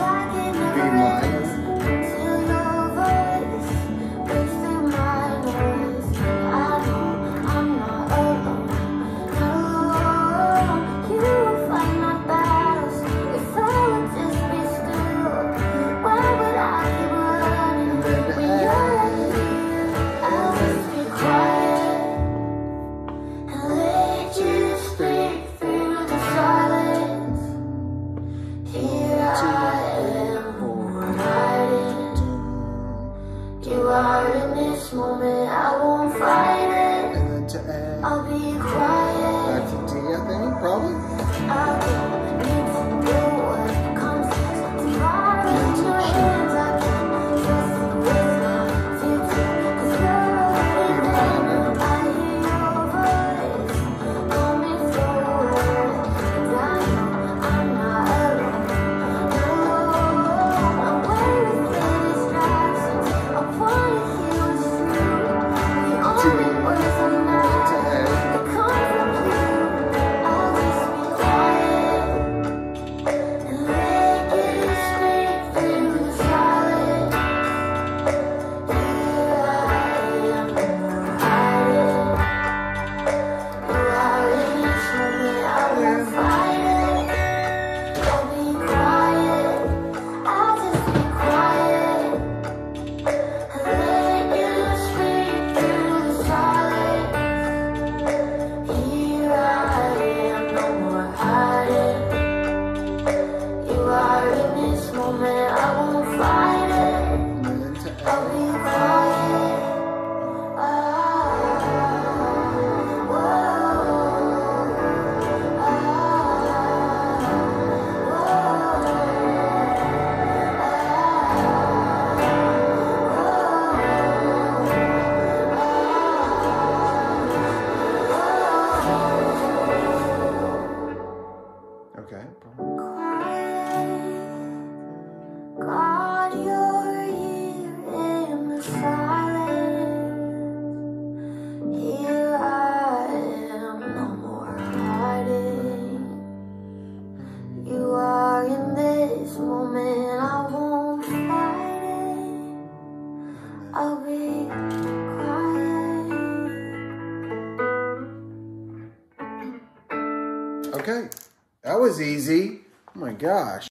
In this moment, I won't fight it. And then to A. I'll be quiet. Back to D, I think, probably. I don't need to know what comes next. Tomorrow in your hands, I can trust you with my future. 'Cause you're already there. I hear your voice coming forward, and I know I'm not alone. No, I'm waiting for distractions. I wanna hear what's true. The only words I know that come from you. I'll just be quiet and let it speak through the silence. Here I am, hiding. You are in this moment, I won't fight it. I'll be quiet, I'll just be quiet and let you speak through the silence. Here I am, no more hiding. You are in this moment, I won't fight it. And then to I'll A. be quiet. Okay, probably. God, you're here in the silence. Here I am, no more hiding. You are in this moment, I won't fight it. I'll be quiet. Okay, that was easy. Oh my gosh.